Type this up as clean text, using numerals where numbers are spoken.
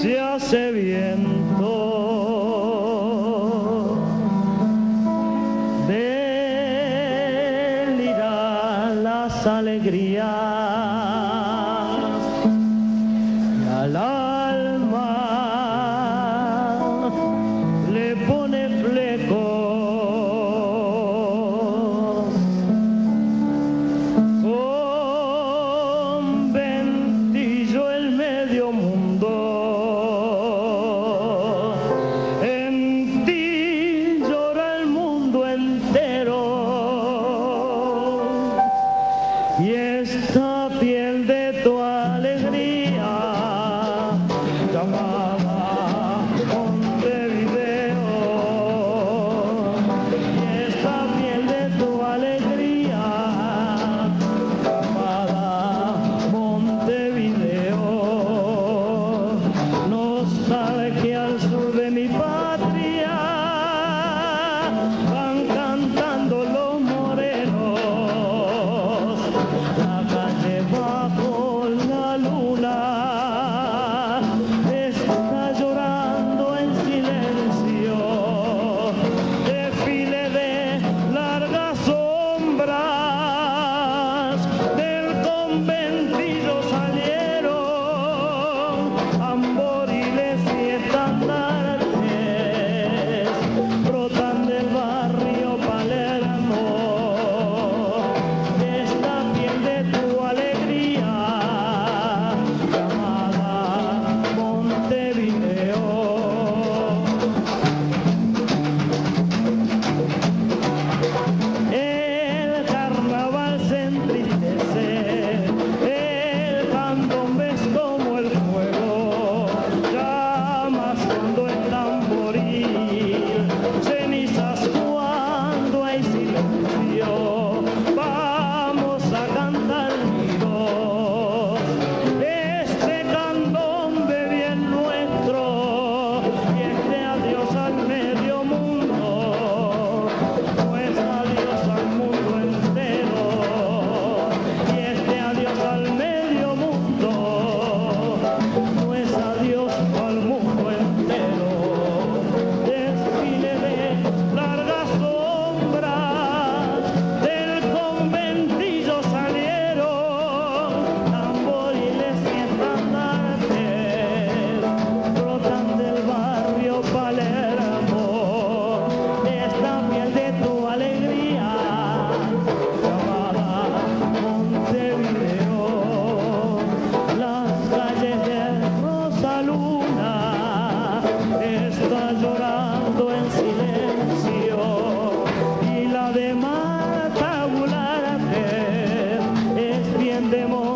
se hace viento. Delirán las alegrías y al alma le pone flecos. Con ventillo el medio mundo en ti llora el mundo entero, y esta piel de tu alegría llamada Montevideo, y esta piel de tu alegría llamada Montevideo, nostalgia al sur de mi patria, van cantando los morenos, la calle bajo la luna está llorando en silencio, desfile de largas sombras del conventillo salieron tamboriles y estandartes, brotan del barrio Palermo, esta piel de tu alegría llamada Montevideo. El carnaval se entristece, el candombe es como el fuego, llamas cuando el tamboril, cenizas cuando hay silencio, vamos a cantar unidos este candombe bien nuestro, y este adiós al medio mundo, pues adiós al mundo entero, y este adiós al medio mundo, pues adiós al mundo entero. Desfile de largas sombras del conventillo salieron tamboriles y estandartes, brotan del barrio Palermo, esta piel de tu alegría llamada Montevideo. Las calles de Rosaluna está llorando en silencio, y la de Marta Bularte es bien de